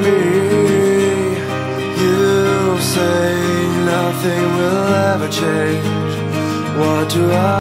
me. You say nothing will ever change. What do I